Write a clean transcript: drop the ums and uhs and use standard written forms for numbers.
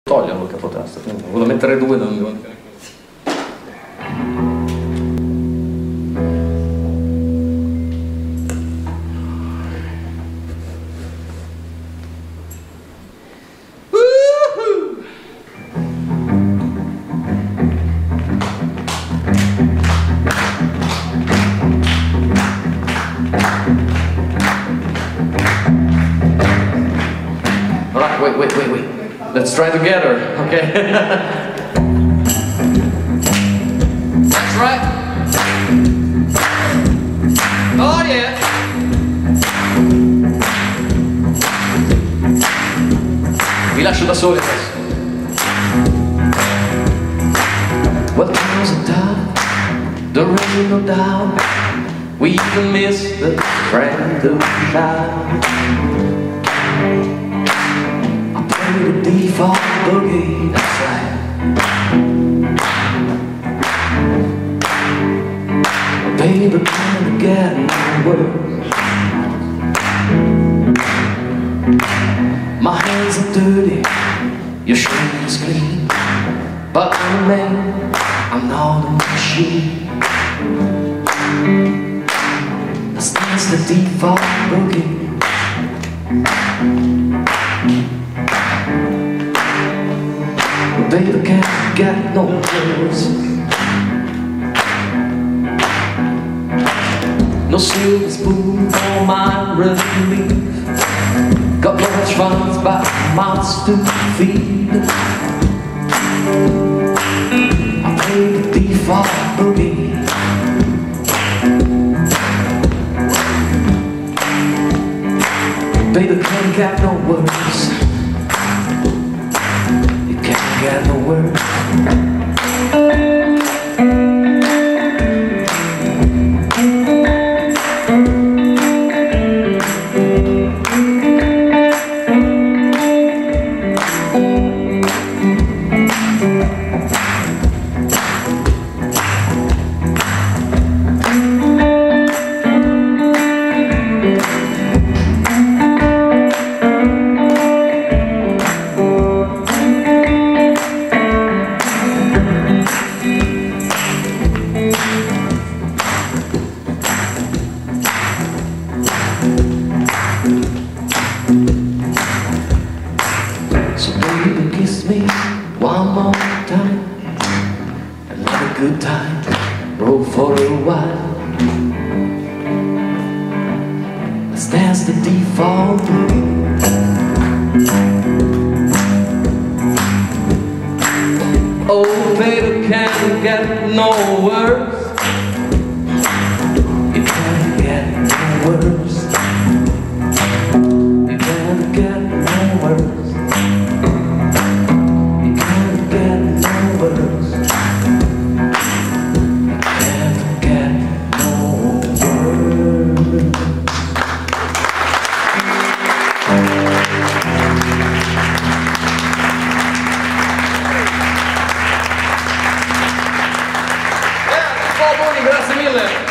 toglierlo il capotasto, quindi volevo mettere due da un... Alright, wait. Let's try together, okay? That's right. Oh yeah. Vi lascio da soli adesso. Well, there was a time, there ain't no doubt, we even missed the friend of the child. The default boogie, that's right. Baby, kinda getting worse. My hands are dirty, your shirt is clean, but I'm a man, I'm not a machine. That's the default boogie. Baby, can't get no worse. No silver spoon for my relief. Got large funds by mouths to feed. I play the default boogie. Baby, can't get no worse. Got no words. So baby, kiss me one more time and let a good time roll for a while. Let's dance the default boogie. Oh baby, can't get no worse. It can't get no worse. It can't get no worse. Grazie mille.